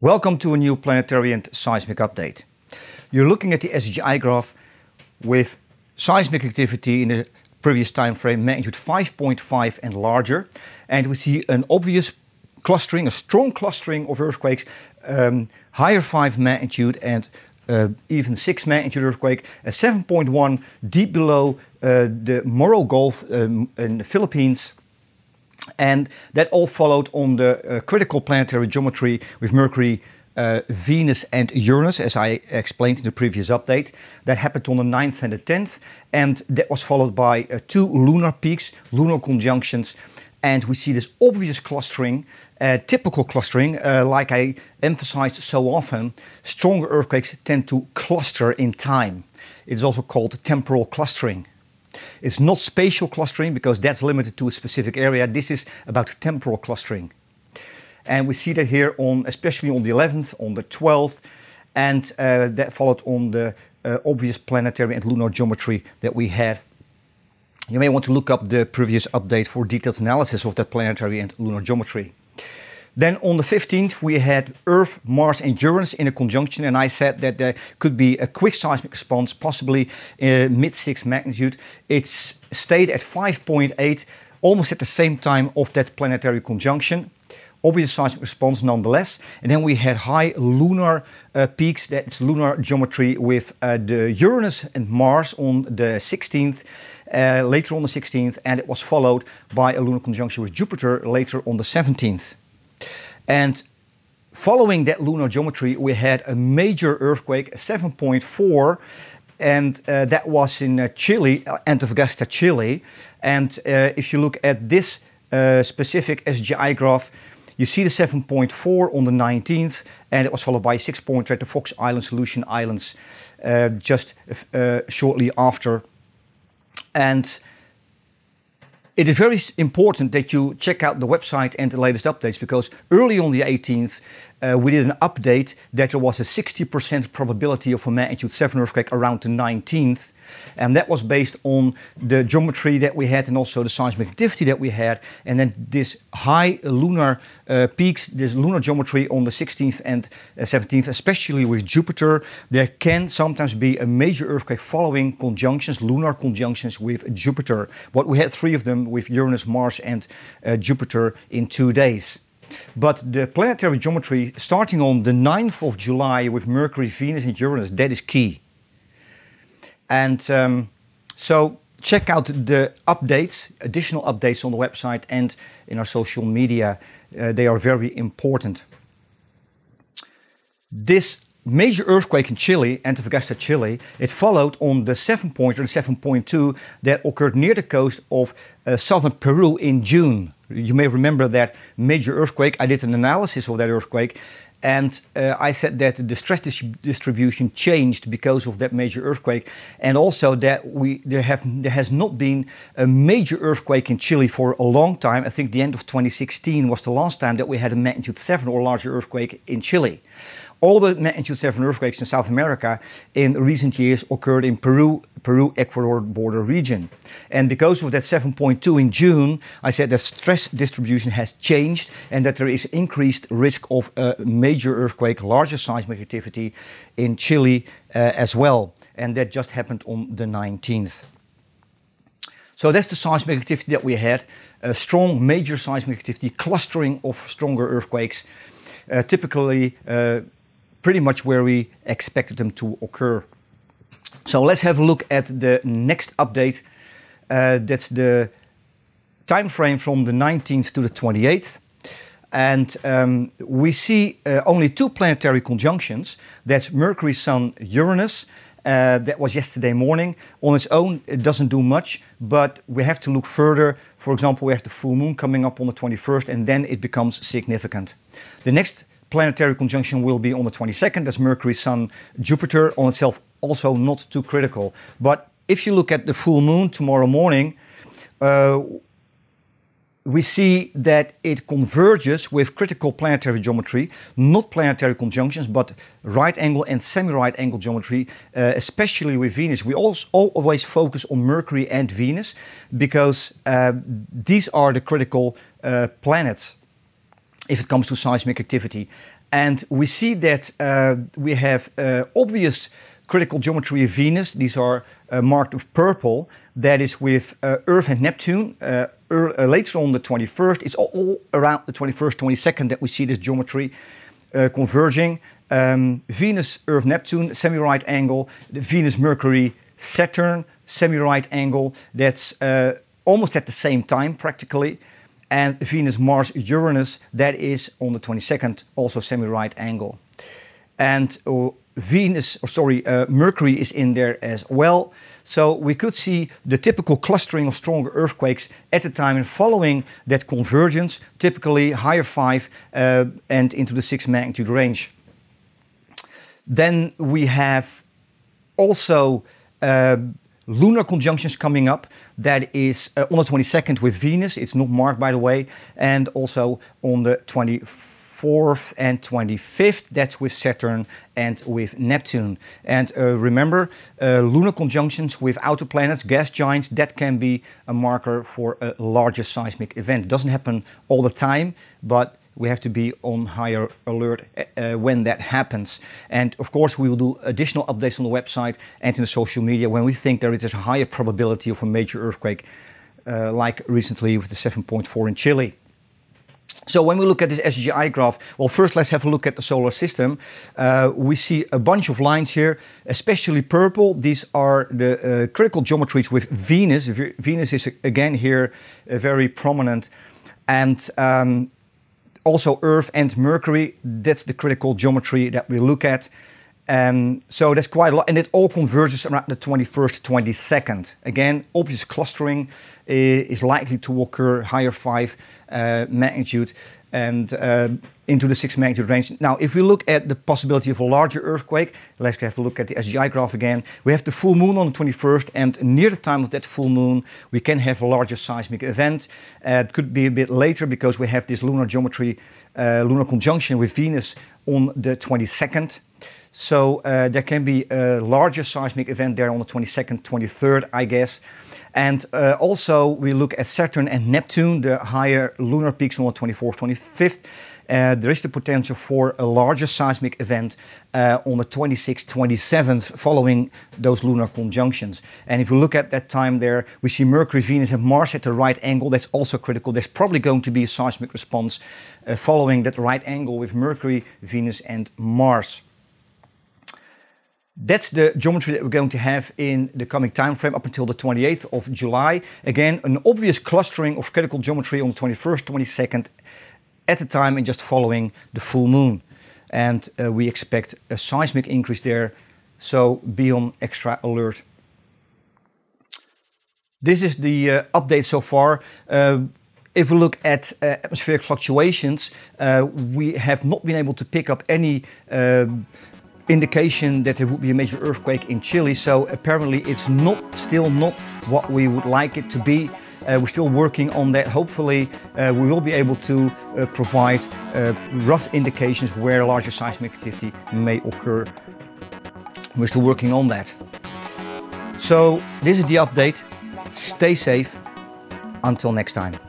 Welcome to a new planetary and seismic update. You're looking at the SGI graph with seismic activity in the previous time frame magnitude 5.5 and larger, and we see an obvious clustering, a strong clustering of earthquakes, higher 5 magnitude and even 6 magnitude earthquake, a 7.1 deep below the Moro Gulf in the Philippines. And that all followed on the critical planetary geometry with Mercury, Venus and Uranus, as I explained in the previous update. That happened on the 9th and the 10th, and that was followed by 2 lunar peaks, lunar conjunctions, and we see this obvious clustering, typical clustering, like I emphasized so often. Stronger earthquakes tend to cluster in time. It is also called temporal clustering. It's not spatial clustering because that's limited to a specific area. This is about temporal clustering. And we see that here on, especially on the 11th, on the 12th, and that followed on the obvious planetary and lunar geometry that we had. You may want to look up the previous update for detailed analysis of that planetary and lunar geometry. Then on the 15th we had Earth, Mars and Uranus in a conjunction, and I said that there could be a quick seismic response, possibly mid-6 magnitude. It stayed at 5.8, almost at the same time of that planetary conjunction. Obvious seismic response nonetheless. And then we had high lunar peaks, that's lunar geometry with the Uranus and Mars on the 16th, later on the 16th, and it was followed by a lunar conjunction with Jupiter later on the 17th. And following that lunar geometry, we had a major earthquake, a 7.4, and that was in Chile, Antofagasta, Chile. And if you look at this specific SGI graph, you see the 7.4 on the 19th, and it was followed by 6.3 at the Fox Islands, Aleutian Islands, just shortly after. And it is very important that you check out the website and the latest updates, because early on the 18th we did an update that there was a 60% probability of a magnitude 7 earthquake around the 19th, and that was based on the geometry that we had and also the seismic activity that we had. And then this high lunar peaks, this lunar geometry on the 16th and 17th, especially with Jupiter, there can sometimes be a major earthquake following conjunctions, lunar conjunctions with Jupiter. But we had 3 of them with Uranus, Mars and Jupiter in 2 days. But the planetary geometry starting on the 9th of July with Mercury, Venus and Uranus, that is key. And so check out the updates, additional updates on the website and in our social media. They are very important. This major earthquake in Chile, Antofagasta, Chile, it followed on the 7.0 and 7.2 that occurred near the coast of southern Peru in June. You may remember that major earthquake. I did an analysis of that earthquake, and I said that the stress distribution changed because of that major earthquake, and also that there has not been a major earthquake in Chile for a long time. I think the end of 2016 was the last time that we had a magnitude 7 or larger earthquake in Chile. All the magnitude 7 earthquakes in South America in recent years occurred in Peru-Ecuador border region. And because of that 7.2 in June, I said that stress distribution has changed and that there is increased risk of a major earthquake, larger seismic activity in Chile as well. And that just happened on the 19th. So that's the seismic activity that we had. A strong major seismic activity, clustering of stronger earthquakes, typically pretty much where we expected them to occur. So let's have a look at the next update. That's the time frame from the 19th to the 28th. And we see only 2 planetary conjunctions. That's Mercury, Sun, Uranus. That was yesterday morning. On its own, it doesn't do much, but we have to look further. For example, we have the full moon coming up on the 21st, and then it becomes significant. The next planetary conjunction will be on the 22nd. That's Mercury, Sun, Jupiter. On itself, also not too critical. But if you look at the full moon tomorrow morning, we see that it converges with critical planetary geometry, not planetary conjunctions, but right angle and semi-right angle geometry, especially with Venus. We also always focus on Mercury and Venus because these are the critical planets if it comes to seismic activity. And we see that we have obvious critical geometry of Venus. These are marked with purple. That is with Earth and Neptune. Later on the 21st, it's all around the 21st, 22nd that we see this geometry converging. Venus, Earth, Neptune, semi-right angle. The Venus, Mercury, Saturn, semi-right angle. That's almost at the same time practically. And Venus, Mars, Uranus, that is on the 22nd, also semi-right angle. And Mercury is in there as well. So we could see the typical clustering of stronger earthquakes at the time, and following that convergence, typically higher 5 and into the 6 magnitude range. Then we have also lunar conjunctions coming up. That is on the 22nd with Venus. It's not marked, by the way. And also on the 24th and 25th, that's with Saturn and with Neptune. And remember, lunar conjunctions with outer planets, gas giants, that can be a marker for a larger seismic event. It doesn't happen all the time, but we have to be on higher alert when that happens. And of course, we will do additional updates on the website and in the social media when we think there is a higher probability of a major earthquake, like recently with the 7.4 in Chile. So when we look at this SGI graph, well, first let's have a look at the solar system. We see a bunch of lines here, especially purple. These are the critical geometries with Venus. Venus is again here very prominent. And also Earth and Mercury, that's the critical geometry that we look at. So that's quite a lot, and it all converges around the 21st, 22nd. Again, obvious clustering is likely to occur, higher 5 magnitude and into the 6 magnitude range. Now, if we look at the possibility of a larger earthquake, let's have a look at the SGI graph again. We have the full moon on the 21st, and near the time of that full moon, we can have a larger seismic event. It could be a bit later because we have this lunar geometry, lunar conjunction with Venus on the 22nd. So there can be a larger seismic event there on the 22nd, 23rd, I guess. And also we look at Saturn and Neptune, the higher lunar peaks on the 24th, 25th. There is the potential for a larger seismic event on the 26th, 27th, following those lunar conjunctions. And if we look at that time there, we see Mercury, Venus and Mars at the right angle. That's also critical. There's probably going to be a seismic response following that right angle with Mercury, Venus and Mars. That's the geometry that we're going to have in the coming time frame up until the 28th of July. Again, an obvious clustering of critical geometry on the 21st, 22nd at the time and just following the full moon. And we expect a seismic increase there, so be on extra alert. This is the update so far. If we look at atmospheric fluctuations, we have not been able to pick up any indication that there would be a major earthquake in Chile, so apparently it's still not what we would like it to be. We're still working on that. Hopefully we will be able to provide rough indications where larger seismic activity may occur. We're still working on that. So this is the update. Stay safe. Until next time.